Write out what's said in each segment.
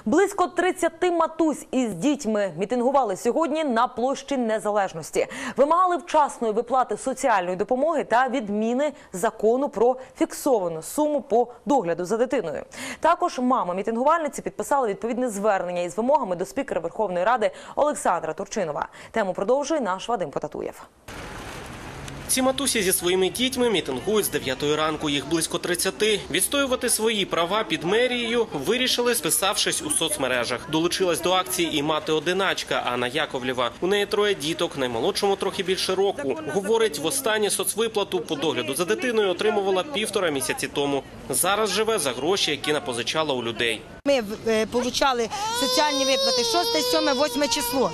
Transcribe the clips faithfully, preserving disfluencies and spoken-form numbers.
Близько тридцяти матусь із дітьми мітингували сьогодні на площі Незалежності. Вимагали вчасної виплати соціальної допомоги та відміни закону про фіксовану суму по догляду за дитиною. Також мами мітингувальниці підписали відповідне звернення із вимогами до спікера Верховної Ради Олександра Турчинова. Тему продовжує наш Вадим Потатуєв. Ці матусі зі своїми дітьми мітингують з дев'ятої ранку. Їх близько тридцяти. Відстоювати свої права під мерією вирішили, списавшись у соцмережах. Долучилась до акції і мати-одиначка Анна Яковлєва. У неї троє діток, наймолодшому трохи більше року. Говорить, востаннє соцвиплату по догляду за дитиною отримувала півтора місяці тому. Зараз живе за гроші, які напозичала у людей. Ми отримали соціальні виплати шосте, сьоме, восьме число.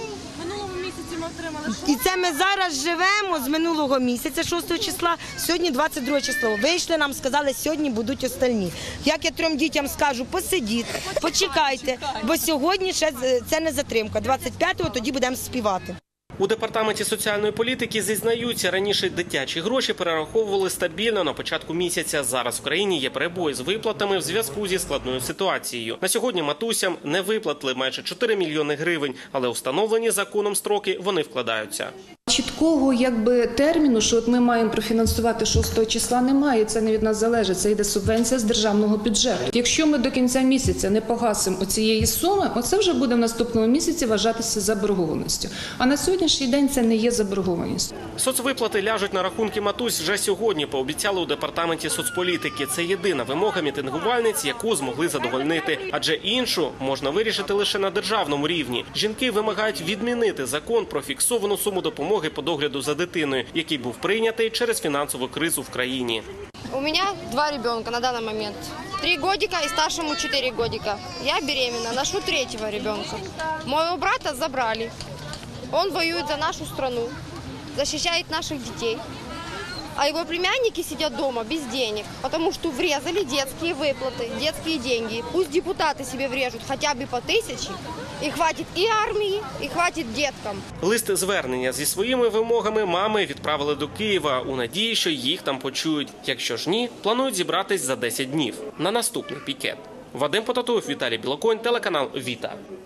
І це ми зараз живемо з минулого місяця, шостого числа, сьогодні двадцять друге число. Вийшли, нам сказали, сьогодні будуть остальні. Як я трьом дітям скажу, посидіть, почекайте, бо сьогодні ще це не затримка. двадцять п'ятого тоді будемо співати. У Департаменті соціальної політики зізнаються, раніше дитячі гроші перераховували стабільно на початку місяця. Зараз в країні є перебої з виплатами в зв'язку зі складною ситуацією. На сьогодні матусям не виплатили майже чотири мільйони гривень, але у встановлені законом строки вони вкладаються. Чіткого якби терміну, що от ми маємо профінансувати шостого числа, немає. Це не від нас залежить. Це йде субвенція з державного бюджету. Якщо ми до кінця місяця не погасимо оцієї суми, оце вже буде в наступному місяці вважатися заборгованістю. А на сьогоднішній день це не є заборгованістю. Соцвиплати ляжуть на рахунки матусь вже сьогодні, пообіцяли у Департаменті соцполітики. Це єдина вимога мітингувальниць, яку змогли задовольнити. Адже іншу можна вирішити лише на державному рівні. Жінки вимагають відмінити закон про фіксовану суму допомоги по догляду за дитиною, який був прийнятий через фінансову кризу в країні. У меня два ребенка на данный момент. Три годика и старшему четыре годика. Я беременна, ношу третьего ребенка. Моего брата забрали. Он воюет за нашу страну, защищает наших детей. А его племянники сидят дома без денег, потому что врезали детские выплаты, детские деньги. Пусть депутаты себе врежут хотя бы по тысяче, і хватить і армії, і хватить діткам. Лист звернення зі своїми вимогами мами відправили до Києва у надії, що їх там почують. Якщо ж ні, планують зібратись за десять днів на наступний пікет. Вадим Потатуєв, Віталій Білоконь, телеканал Віта.